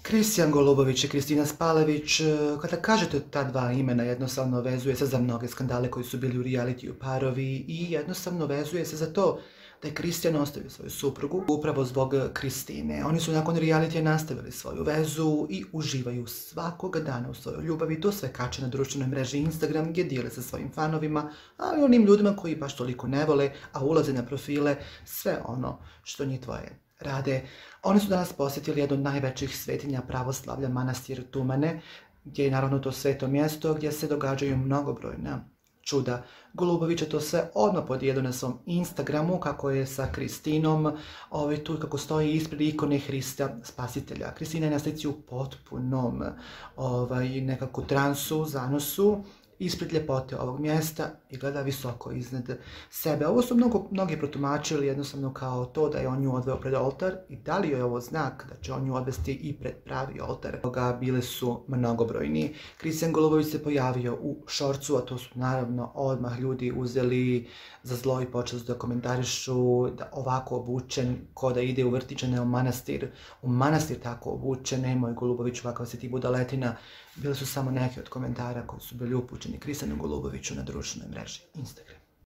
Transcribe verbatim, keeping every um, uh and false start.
Kristijan Golubović i Kristina Spalević, kada kažete ta dva imena, jednostavno vezuje se za mnoge skandale koji su bili u realitiju parovi i jednostavno vezuje se za to da je Kristijan ostavio svoju suprugu upravo zbog Kristine. Oni su nakon realitija nastavili svoju vezu i uživaju svakog dana u svojoj ljubavi. To sve kače na društvenoj mreži Instagram gdje dijele sa svojim fanovima, ali onim ljudima koji baš toliko ne vole, a ulaze na profile sve ono što njih tvoje rade. Oni su danas posjetili jedno od najvećih svetinja pravoslavlja, manastir Tumane, gdje je naravno to sveto mjesto gdje se događaju mnogobrojna čuda. Golubović je to sve odmah podijelio na svom Instagramu kako je sa Kristinom, ovaj, tu kako stoji ispred ikone Hrista Spasitelja. Kristina je na slici u potpunom ovaj, nekako transu, zanosu, ispred ljepote ovog mjesta i gleda visoko iznad sebe. Ovo su mnogo, mnogi protumačili jednostavno kao to da je on nju odveo pred oltar i da li je ovo znak da će on nju odvesti i pred pravi oltar. Toga bile su mnogobrojni. Kristijan Golubović se pojavio u šorcu, a to su naravno odmah ljudi uzeli za zlo i počeli da komentarišu da ovako obučen, ko da ide u vrtiće, u manastir, u manastir tako obučen, nemoj Goluboviću, kakav si ti budaletina. Bili su samo neki od komentara koji su bili upućeni Kristijanu Goluboviću na društvenoj mreži Instagram.